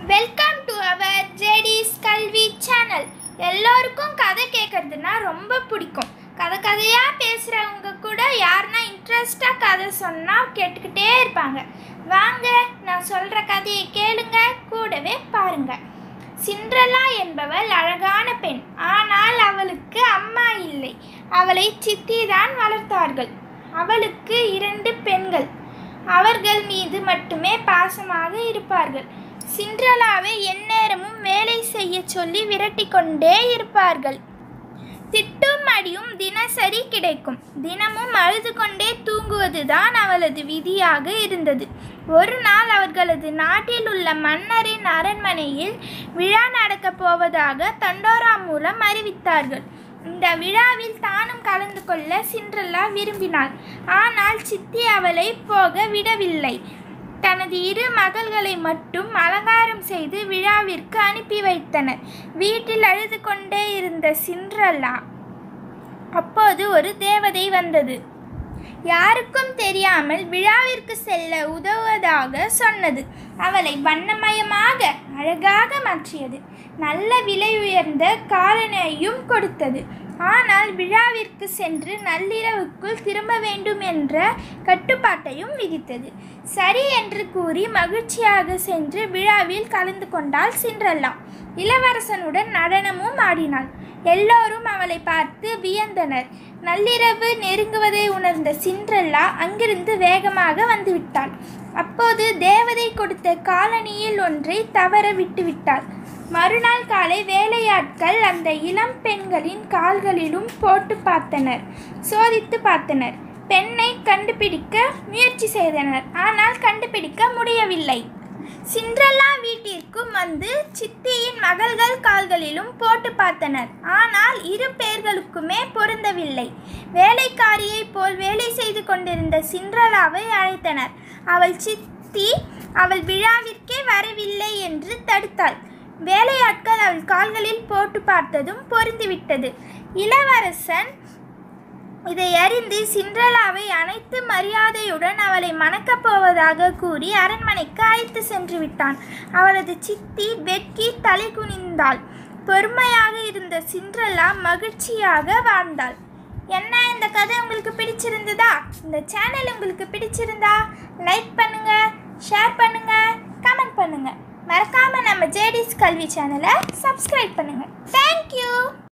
Welcome to our ஜேடிஸ் கல்வி channel. எல்லோருக்கும் கதை கேட்கறதுனா ரொம்ப பிடிக்கும். கதையாக பேசுகிறவங்க கூட யாருன்னா இன்ட்ரெஸ்டாக கதை சொன்னால் கேட்டுக்கிட்டே இருப்பாங்க. வாங்க, நான் சொல்கிற கதையை கேளுங்க, கூடவே பாருங்க. சிண்ட்ரெல்லா என்பவள் அழகான பெண். ஆனால் அவளுக்கு அம்மா இல்லை. அவளை சித்தி தான் வளர்த்தார்கள். அவளுக்கு 2 பெண்கள். அவர்கள் மீது மட்டுமே பாசமாக இருப்பார்கள். சிண்ட்ரெல்லாவை எந்நேரமும் வேலை செய்ய சொல்லி விரட்டி கொண்டே இருப்பார்கள். திட்டும் அடியும் தினசரி கிடைக்கும். தினமும் அழுது கொண்டே தூங்குவதுதான் அவளது விதியாக இருந்தது. ஒரு நாள் அவர்களது நாட்டில் உள்ள மன்னரின் அரண்மனையில் விழா நடக்கப் போவதாக தண்டோரா மூலம் அறிவித்தார்கள். இந்த விழாவில் தானும் கலந்து கொள்ள சிண்ட்ரெல்லா விரும்பினாள். ஆனால் சித்தி அவளை போக விடவில்லை. தனது 2 மகள்களை மட்டும் அலங்காரம் செய்து விழாவிற்கு அனுப்பி வைத்தனர். வீட்டில் அழுது கொண்டே இருந்த சிண்ட்ரெல்லா அப்போது ஒரு தேவதை வந்தது. யாருக்கும் தெரியாமல் விழாவிற்கு செல்ல உதவுவதாக சொன்னது. அவளை வண்ணமயமாக அழகாக மாற்றியது. நல்ல விலை உயர்ந்த காலணியையும் கொடுத்தது. ஆனால் விழாவிற்கு சென்று நள்ளிரவுக்குள் திரும்ப வேண்டும் என்ற கட்டுப்பாட்டையும் விதித்தது. சரி என்று கூறி மகிழ்ச்சியாக சென்று விழாவில் கலந்து கொண்டாள் சிண்ட்ரெல்லா. இளவரசனுடன் நடனமும் ஆடினாள். எல்லோரும் அவளை பார்த்து வியந்தனர். நள்ளிரவு நெருங்குவதை உணர்ந்த சிண்ட்ரெல்லா அங்கிருந்து வேகமாக வந்துவிட்டாள். அப்போது தேவதை கொடுத்த காலணியில் ஒன்றை தவற விட்டுவிட்டாள். மறுநாள் காலை வேலையாட்கள் அந்த இளம் பெண்களின் கால்களிலும் போட்டு பார்த்தனர். சோதித்து பார்த்தனர். பெண்ணை கண்டுபிடிக்க முயற்சி செய்தனர். ஆனால் கண்டுபிடிக்க முடியவில்லை. சிண்ட்ரெல்லா வீட்டிற்கு வந்து சித்தியின் மகள்கள் கால்களிலும் போட்டு பார்த்தனர். ஆனால் 2 பேர்களுக்குமே பொருந்தவில்லை. வேலைக்காரியை போல் வேலை செய்து கொண்டிருந்த சிண்ட்ரெல்லாவை அழைத்தனர். அவள் சித்தி அவள் விழாவிற்கே வரவில்லை என்று தடுத்தாள். வேலையாட்கள் அவள் கால்களில் போட்டு பார்த்ததும் பொருந்திவிட்டது. இளவரசன் இதை அறிந்து சிண்ட்ரெல்லாவை அனைத்து மரியாதையுடன் அவளை மணக்கப் போவதாக கூறி அரண்மனைக்கு அழைத்து சென்று விட்டான். அவளது சித்தி வெட்கி தலை குனிந்தாள். பொறுமையாக இருந்த சிண்ட்ரெல்லா மகிழ்ச்சியாக வாழ்ந்தாள். என்ன, இந்த கதை உங்களுக்கு பிடிச்சிருந்ததா? இந்த சேனல் உங்களுக்கு பிடிச்சிருந்தா லைக் பண்ணுங்க, ஷேர் பண்ணுங்க, கமெண்ட் பண்ணுங்க. மறக்காம நம்ம ஜேடிஸ் கல்வி சேனலை சப்ஸ்கிரைப் பண்ணுங்க. தேங்க்யூ.